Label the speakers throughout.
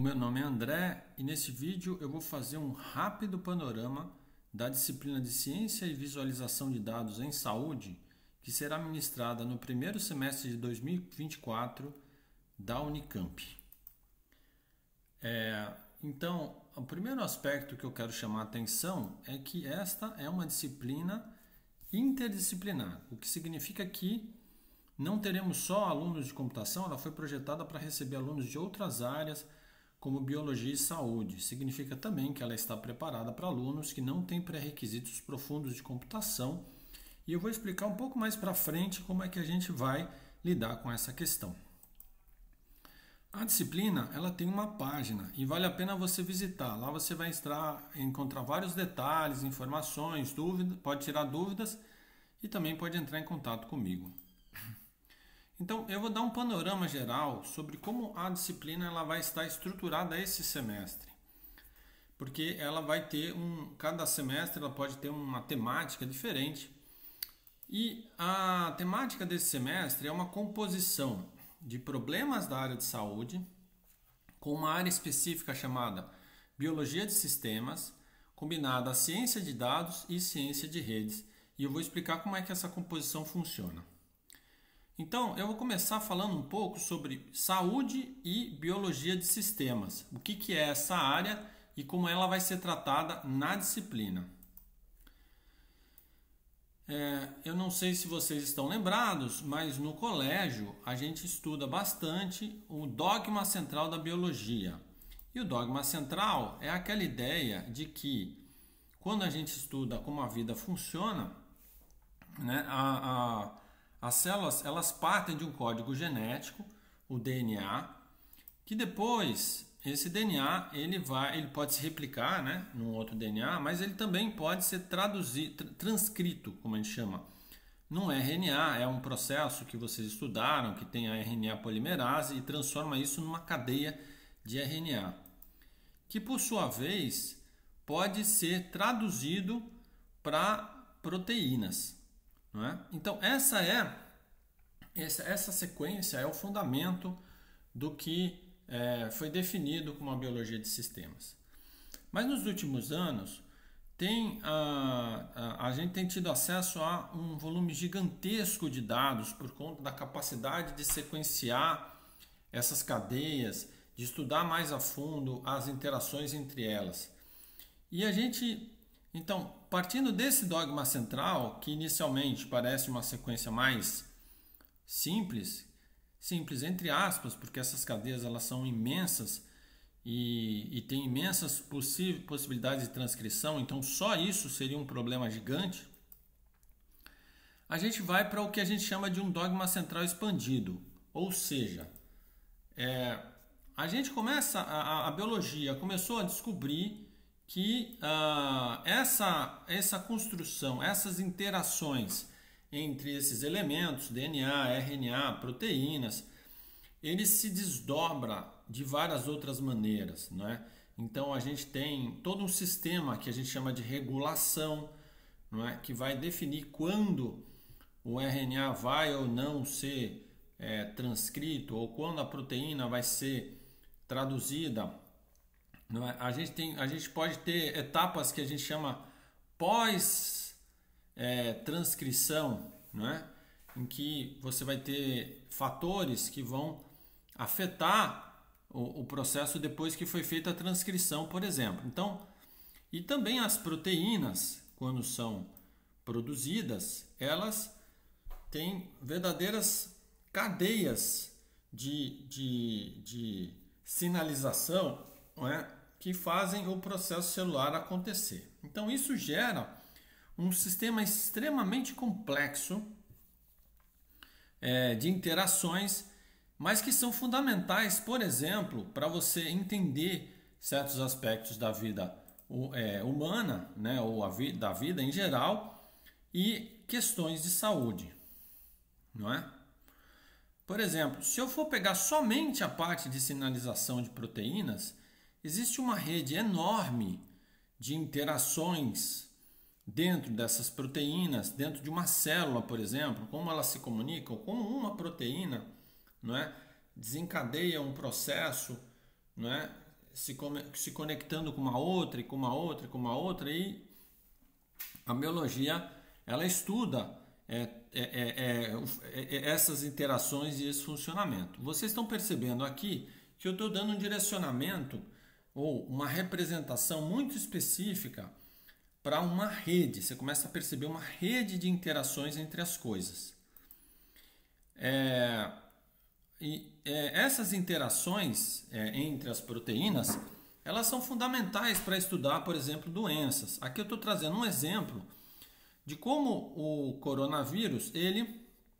Speaker 1: meu nome é André e nesse vídeo eu vou fazer um rápido panorama da disciplina de Ciência e Visualização de Dados em Saúde, que será ministrada no primeiro semestre de 2024 da Unicamp. Então, o primeiro aspecto que eu quero chamar a atenção é que esta é uma disciplina interdisciplinar, o que significa que não teremos só alunos de computação, ela foi projetada para receber alunos de outras áreas, como biologia e saúde. Significa também que ela está preparada para alunos que não têm pré-requisitos profundos de computação. E eu vou explicar um pouco mais para frente como é que a gente vai lidar com essa questão. A disciplina ela tem uma página e vale a pena você visitar. Lá você vai encontrar vários detalhes, informações, dúvidas, pode tirar dúvidas e também pode entrar em contato comigo. Então, eu vou dar um panorama geral sobre como a disciplina ela vai estar estruturada esse semestre. Porque ela vai ter cada semestre ela pode ter uma temática diferente. E a temática desse semestre é uma composição de problemas da área de saúde, com uma área específica chamada Biologia de Sistemas, combinada a Ciência de Dados e Ciência de Redes. E eu vou explicar como é que essa composição funciona. Então, eu vou começar falando um pouco sobre saúde e biologia de sistemas. O que é essa área e como ela vai ser tratada na disciplina. Eu não sei se vocês estão lembrados, mas no colégio a gente estuda bastante o dogma central da biologia. E o dogma central é aquela ideia de que quando a gente estuda como a vida funciona, né, as células elas partem de um código genético, o DNA, que depois esse DNA ele pode se replicar, né, num outro DNA, mas ele também pode ser transcrito, como a gente chama, num RNA. É um processo que vocês estudaram, que tem a RNA polimerase e transforma isso numa cadeia de RNA, que por sua vez pode ser traduzido para proteínas. Não é? Então, essa sequência é o fundamento do que foi definido como a biologia de sistemas. Mas nos últimos anos, a gente tem tido acesso a um volume gigantesco de dados por conta da capacidade de sequenciar essas cadeias, de estudar mais a fundo as interações entre elas. E a gente... Então, partindo desse dogma central, que inicialmente parece uma sequência mais simples entre aspas, porque essas cadeias elas são imensas e têm imensas possibilidades de transcrição, então só isso seria um problema gigante. A gente vai para o que a gente chama de um dogma central expandido, ou seja, a gente a biologia começou a descobrir que essa construção, essas interações entre esses elementos, DNA, RNA, proteínas, ele se desdobra de várias outras maneiras, né? Então a gente tem todo um sistema que a gente chama de regulação, não é? Que vai definir quando o RNA vai ou não ser transcrito ou quando a proteína vai ser traduzida. Não é? A gente pode ter etapas que a gente chama pós-transcrição, não é? Em que você vai ter fatores que vão afetar o processo depois que foi feita a transcrição, por exemplo. Então, e também as proteínas, quando são produzidas, elas têm verdadeiras cadeias de sinalização, não é? Que fazem o processo celular acontecer. Então isso gera um sistema extremamente complexo de interações, mas que são fundamentais, por exemplo, para você entender certos aspectos da vida humana, né, ou da vida em geral, e questões de saúde, não é? Por exemplo, se eu for pegar somente a parte de sinalização de proteínas, existe uma rede enorme de interações dentro dessas proteínas, dentro de uma célula, por exemplo, como elas se comunicam, como uma proteína, não é, desencadeia um processo, não é, se conectando com uma outra e com uma outra e com uma outra, e a biologia ela estuda essas interações e esse funcionamento. Vocês estão percebendo aqui que eu estou dando um direcionamento ou uma representação muito específica para uma rede. Você começa a perceber uma rede de interações entre as coisas. Essas interações entre as proteínas, elas são fundamentais para estudar, por exemplo, doenças. Aqui eu estou trazendo um exemplo de como o coronavírus ele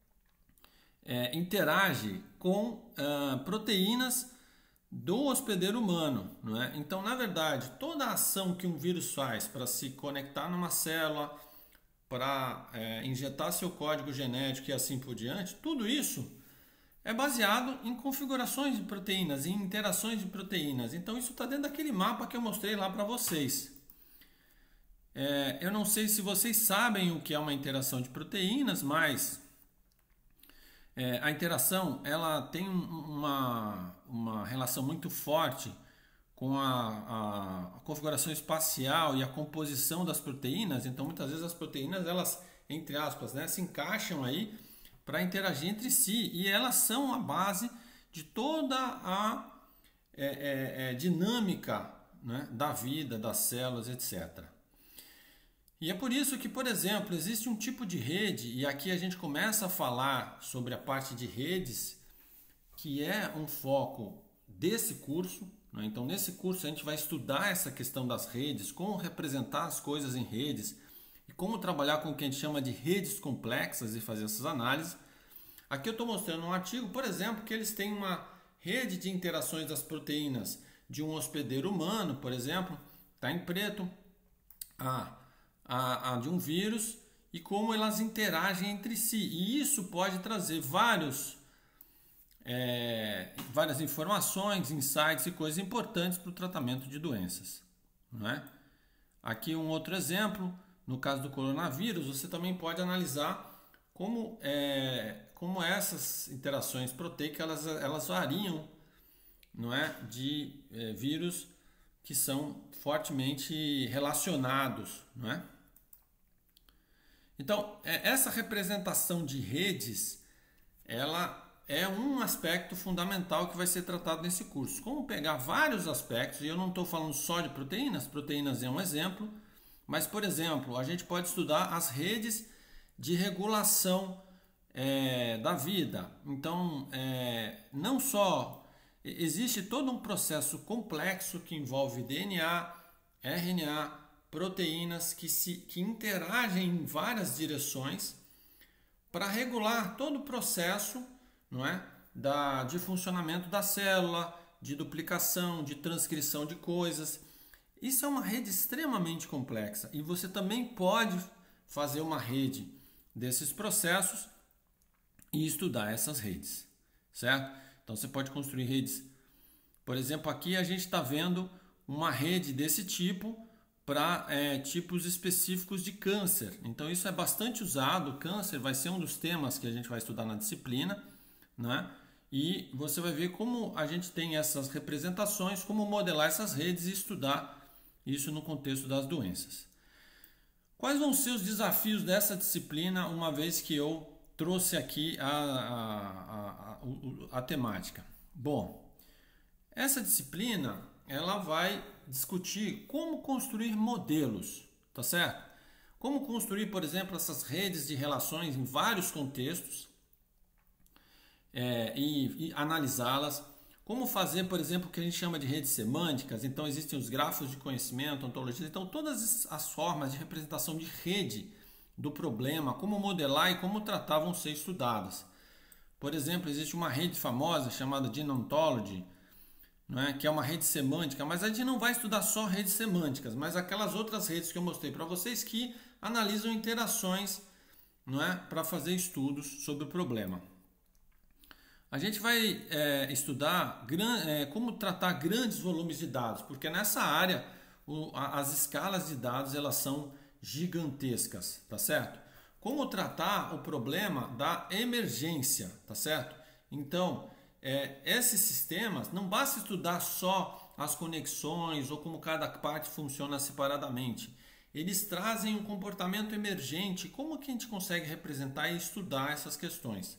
Speaker 1: interage com proteínas do hospedeiro humano, não é? Então, na verdade, toda a ação que um vírus faz para se conectar numa célula, para injetar seu código genético e assim por diante, tudo isso é baseado em configurações de proteínas, em interações de proteínas. Então, isso está dentro daquele mapa que eu mostrei lá para vocês. Eu não sei se vocês sabem o que é uma interação de proteínas, mas a interação ela tem uma relação muito forte com a configuração espacial e a composição das proteínas. Então, muitas vezes as proteínas, elas, entre aspas, se encaixam aí para interagir entre si, e elas são a base de toda a dinâmica, né, da vida, das células, etc. E é por isso que, por exemplo, existe um tipo de rede, e aqui a gente começa a falar sobre a parte de redes, que é um foco desse curso, né? Então, nesse curso a gente vai estudar essa questão das redes, como representar as coisas em redes, e como trabalhar com o que a gente chama de redes complexas e fazer essas análises. Aqui eu estou mostrando um artigo, por exemplo, que eles têm uma rede de interações das proteínas de um hospedeiro humano, por exemplo, está em preto, a de um vírus, e como elas interagem entre si. E isso pode trazer várias informações, insights e coisas importantes para o tratamento de doenças, não é? Aqui um outro exemplo, no caso do coronavírus, você também pode analisar como essas interações proteicas elas variam, não é, de vírus que são fortemente relacionados, não é? Então, essa representação de redes, ela é um aspecto fundamental que vai ser tratado nesse curso. Como pegar vários aspectos, e eu não estou falando só de proteínas é um exemplo, mas, por exemplo, a gente pode estudar as redes de regulação da vida. Então, não só existe todo um processo complexo que envolve DNA, RNA, proteínas que interagem em várias direções para regular todo o processo, não é, de funcionamento da célula, de duplicação, de transcrição de coisas. Isso é uma rede extremamente complexa, e você também pode fazer uma rede desses processos e estudar essas redes, certo? Então você pode construir redes. Por exemplo, aqui a gente está vendo uma rede desse tipo para tipos específicos de câncer. Então isso é bastante usado. O câncer vai ser um dos temas que a gente vai estudar na disciplina, né? E você vai ver como a gente tem essas representações, como modelar essas redes e estudar isso no contexto das doenças. Quais vão ser os desafios dessa disciplina, uma vez que eu trouxe aqui a temática? Bom, essa disciplina ela vai discutir como construir modelos, tá certo? Como construir, por exemplo, essas redes de relações em vários contextos e analisá-las. Como fazer, por exemplo, o que a gente chama de redes semânticas. Então, existem os grafos de conhecimento, ontologias. Então, todas as formas de representação de rede do problema, como modelar e como tratar, vão ser estudadas. Por exemplo, existe uma rede famosa chamada Genome Ontology, não é? Que é uma rede semântica, mas a gente não vai estudar só redes semânticas, mas aquelas outras redes que eu mostrei para vocês que analisam interações, não é? Para fazer estudos sobre o problema. A gente vai estudar como tratar grandes volumes de dados, porque nessa área as escalas de dados elas são gigantescas, tá certo? Como tratar o problema da emergência, tá certo? Então, esses sistemas, não basta estudar só as conexões ou como cada parte funciona separadamente. Eles trazem um comportamento emergente. Como que a gente consegue representar e estudar essas questões?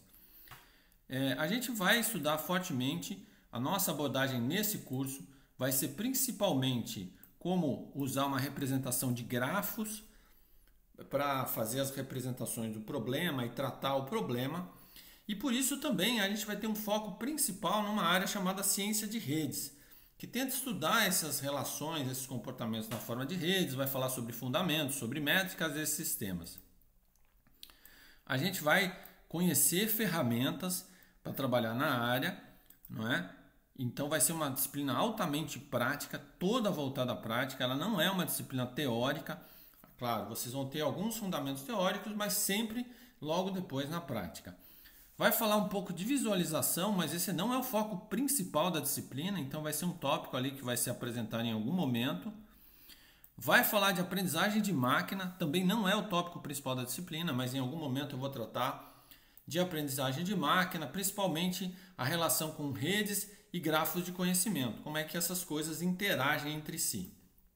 Speaker 1: A gente vai estudar fortemente, a nossa abordagem nesse curso vai ser principalmente como usar uma representação de grafos para fazer as representações do problema e tratar o problema. E por isso também a gente vai ter um foco principal numa área chamada ciência de redes, que tenta estudar essas relações, esses comportamentos na forma de redes, vai falar sobre fundamentos, sobre métricas desses sistemas. A gente vai conhecer ferramentas para trabalhar na área, não é? Então vai ser uma disciplina altamente prática, toda voltada à prática, ela não é uma disciplina teórica. Claro, vocês vão ter alguns fundamentos teóricos, mas sempre logo depois na prática. Vai falar um pouco de visualização, mas esse não é o foco principal da disciplina, então vai ser um tópico ali que vai se apresentar em algum momento. Vai falar de aprendizagem de máquina, também não é o tópico principal da disciplina, mas em algum momento eu vou tratar de aprendizagem de máquina, principalmente a relação com redes e grafos de conhecimento, como é que essas coisas interagem entre si.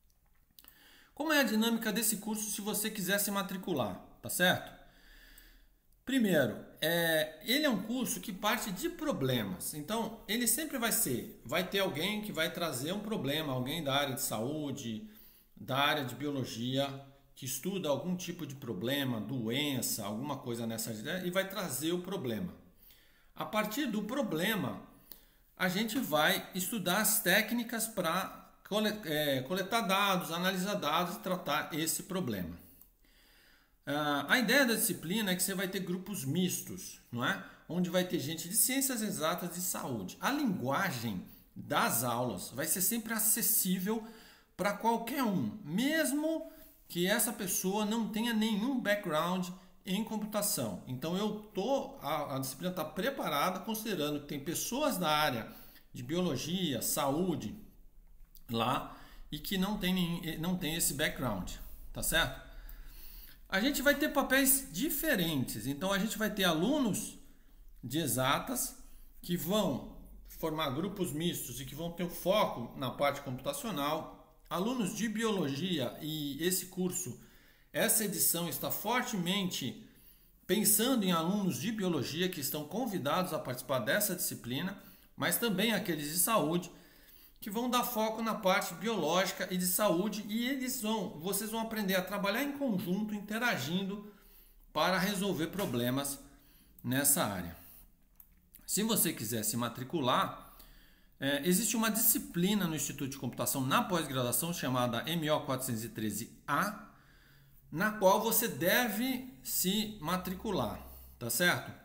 Speaker 1: Como é a dinâmica desse curso se você quiser se matricular, tá certo? Primeiro, ele é um curso que parte de problemas, então ele sempre vai ter alguém que vai trazer um problema, alguém da área de saúde, da área de biologia, que estuda algum tipo de problema, doença, alguma coisa nessa ideia, e vai trazer o problema. A partir do problema, a gente vai estudar as técnicas para coletar dados, analisar dados e tratar esse problema. A ideia da disciplina é que você vai ter grupos mistos, não é? Onde vai ter gente de ciências exatas e saúde. A linguagem das aulas vai ser sempre acessível para qualquer um, mesmo que essa pessoa não tenha nenhum background em computação. Então a disciplina está preparada considerando que tem pessoas da área de biologia, saúde lá e que não tem esse background, tá certo? A gente vai ter papéis diferentes, então a gente vai ter alunos de exatas que vão formar grupos mistos e que vão ter um foco na parte computacional, alunos de biologia, e essa edição está fortemente pensando em alunos de biologia que estão convidados a participar dessa disciplina, mas também aqueles de saúde, que vão dar foco na parte biológica e de saúde, e vocês vão aprender a trabalhar em conjunto, interagindo para resolver problemas nessa área. Se você quiser se matricular, existe uma disciplina no Instituto de Computação na pós-graduação chamada MO 413A, na qual você deve se matricular, tá certo?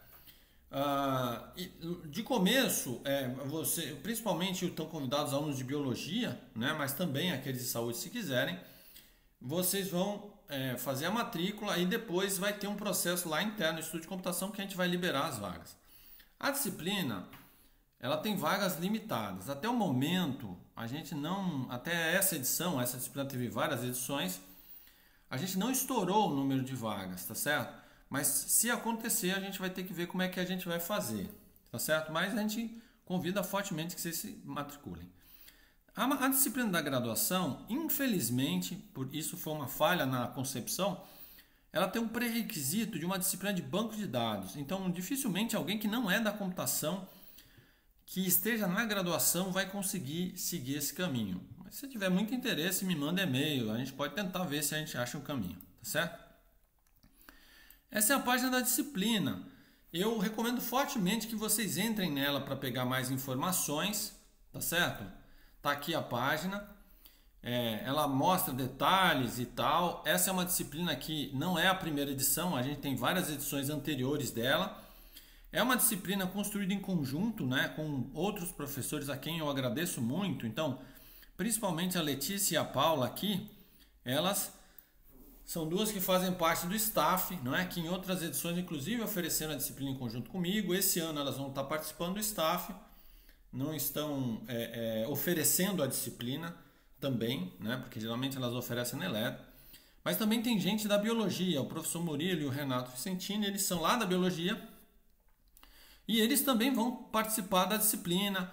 Speaker 1: De começo, principalmente estão convidados alunos de biologia, né, mas também aqueles de saúde se quiserem, vocês vão fazer a matrícula e depois vai ter um processo lá interno no Instituto de Computação que a gente vai liberar as vagas. A disciplina, ela tem vagas limitadas. Até o momento, até essa edição, essa disciplina teve várias edições, a gente não estourou o número de vagas, tá certo? Mas se acontecer, a gente vai ter que ver como é que a gente vai fazer, tá certo? Mas a gente convida fortemente que vocês se matriculem. A disciplina da graduação, infelizmente, por isso foi uma falha na concepção, ela tem um pré-requisito de uma disciplina de banco de dados. Então, dificilmente alguém que não é da computação, que esteja na graduação, vai conseguir seguir esse caminho. Mas se tiver muito interesse, me manda e-mail, a gente pode tentar ver se a gente acha um caminho, tá certo? Essa é a página da disciplina. Eu recomendo fortemente que vocês entrem nela para pegar mais informações, tá certo? Tá aqui a página. Ela mostra detalhes e tal. Essa é uma disciplina que não é a primeira edição, a gente tem várias edições anteriores dela. É uma disciplina construída em conjunto, né, com outros professores a quem eu agradeço muito. Então, principalmente a Letícia e a Paula aqui, elas são duas que fazem parte do staff, não é? Que em outras edições, inclusive, ofereceram a disciplina em conjunto comigo. Esse ano elas vão estar participando do staff, não estão oferecendo a disciplina também, né? Porque geralmente elas oferecem na eletro. Mas também tem gente da biologia, o professor Murilo e o Renato Vicentini, eles são lá da biologia e eles também vão participar da disciplina,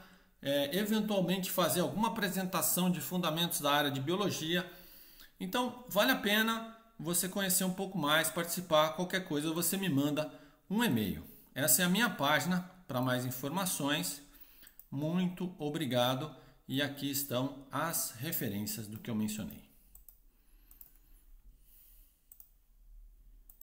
Speaker 1: eventualmente fazer alguma apresentação de fundamentos da área de biologia. Então, vale a pena você conhecer um pouco mais, participar. Qualquer coisa, você me manda um e-mail. Essa é a minha página para mais informações. Muito obrigado. E aqui estão as referências do que eu mencionei.